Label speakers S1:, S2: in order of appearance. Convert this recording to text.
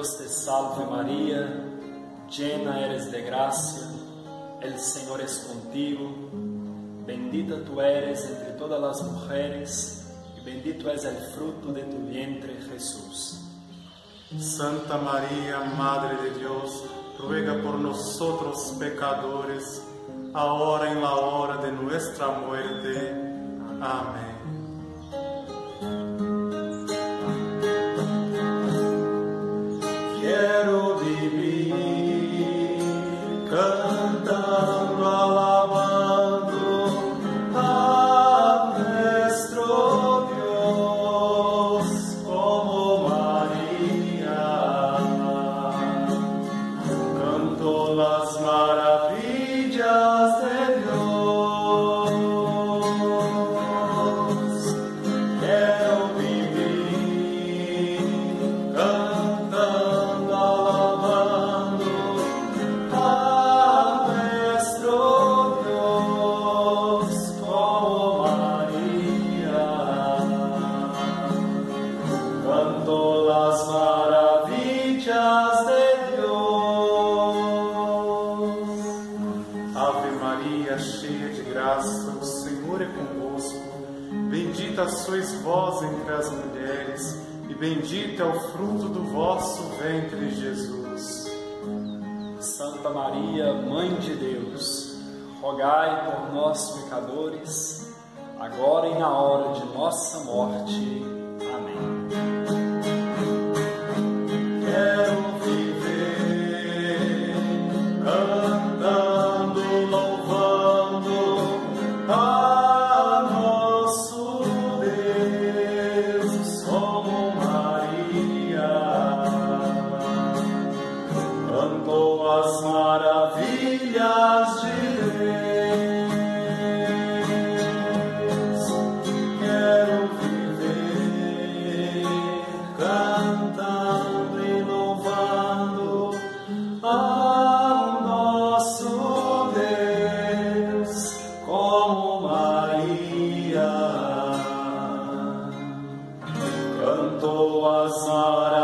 S1: Dios te salve María, llena eres de gracia, el Señor es contigo, bendita tú eres entre todas las mujeres, y bendito es el fruto de tu vientre, Jesús.
S2: Santa María, Madre de Dios, ruega por nosotros pecadores, ahora y en la hora de nuestra muerte. Amén. Quiero vivir cantando, alabando a nuestro Dios como María. Canto las maravillas de Dios. Quiero vivir cantando, alabando a nuestro Dios como María. Canto las maravillas de Dios. Ave Maria, cheia de graça, o Senhor é convosco. Bendita sois vós entre as mulheres, e bendito é o fruto do vosso ventre, Jesus.
S1: Santa Maria, Mãe de Deus, rogai por nós, pecadores, agora e na hora de nossa morte. Amém.
S2: Quero viver cantando, louvando a nosso Deus como Maria. Canto as maravilhas de Deus. Quero viver cantando e louvando ao nosso Deus como Maria. Canto as maravilhas